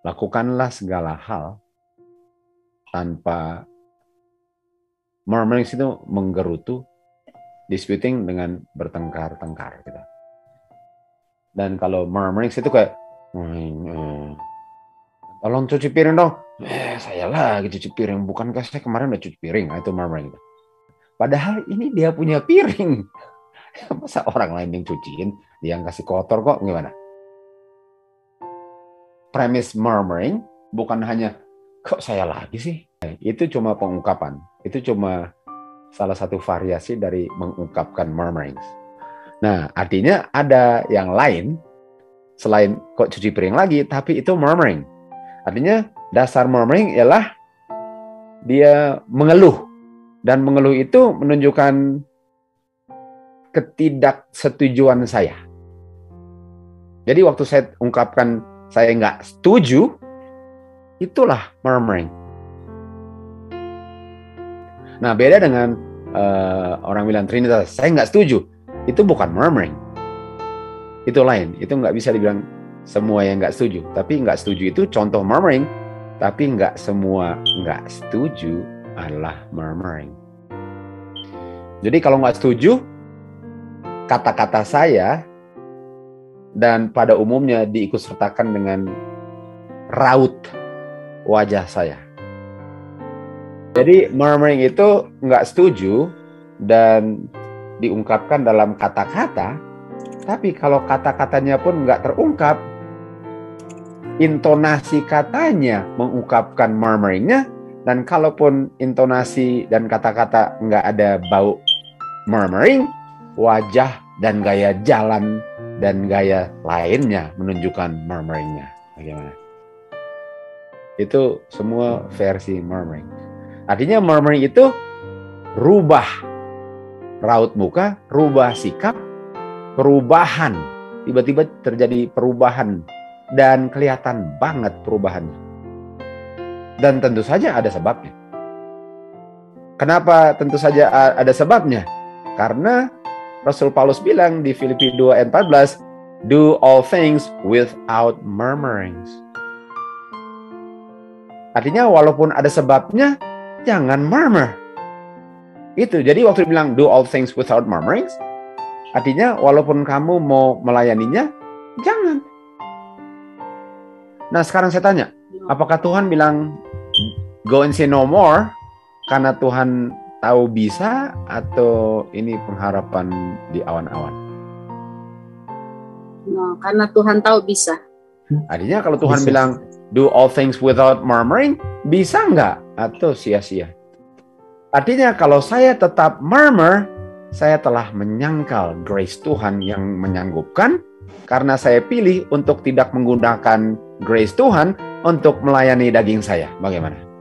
lakukanlah segala hal tanpa murmuring, itu menggerutu, disputing dengan bertengkar-tengkar gitu. Dan kalau murmuring itu kayak tolong cuci piring dong. Saya lagi cuci piring, bukankah saya kemarin udah cuci piring? Nah, itu murmuring. Padahal ini dia punya piring. Masa orang lain yang cuciin, dia yang kasih kotor kok, gimana? Premise murmuring bukan hanya kok saya lagi sih. Itu cuma pengungkapan. Itu cuma salah satu variasi dari mengungkapkan murmuring. Nah, artinya ada yang lain selain kok cuci piring lagi, tapi itu murmuring. Artinya dasar murmuring ialah dia mengeluh. Dan mengeluh itu menunjukkan ketidaksetujuan saya. Jadi waktu saya ungkapkan saya nggak setuju, itulah murmuring. Nah, beda dengan orang bilang Trinitas, saya nggak setuju. Itu bukan murmuring. Itu lain. Itu nggak bisa dibilang semua yang nggak setuju. Tapi nggak setuju itu contoh murmuring. Tapi nggak semua nggak setuju adalah murmuring. Jadi kalau nggak setuju, kata-kata saya dan pada umumnya diikutsertakan dengan raut wajah saya. Jadi murmuring itu nggak setuju dan diungkapkan dalam kata-kata, tapi kalau kata-katanya pun nggak terungkap, intonasi katanya mengungkapkan murmuringnya, dan kalaupun intonasi dan kata-kata nggak ada bau murmuring, wajah dan gaya jalan dan gaya lainnya menunjukkan murmuringnya. Bagaimana? Itu semua versi murmuring. Artinya murmuring itu rubah raut muka, rubah sikap, perubahan. Tiba-tiba terjadi perubahan dan kelihatan banget perubahannya. Dan tentu saja ada sebabnya. Kenapa tentu saja ada sebabnya? Karena Rasul Paulus bilang di Filipi 2 ayat 14, do all things without murmurings. Artinya walaupun ada sebabnya, jangan murmur. Itu, jadi waktu bilang do all things without murmurings, artinya walaupun kamu mau melayaninya, jangan. Nah, sekarang saya tanya, apakah Tuhan bilang go and say no more karena Tuhan tahu bisa, atau ini pengharapan di awan-awan? No, karena Tuhan tahu bisa. Artinya kalau Tuhan bilang do all things without murmuring, bisa nggak? Atau sia-sia? Artinya kalau saya tetap murmur, saya telah menyangkal grace Tuhan yang menyanggupkan, karena saya pilih untuk tidak menggunakan grace Tuhan untuk melayani daging saya. Bagaimana?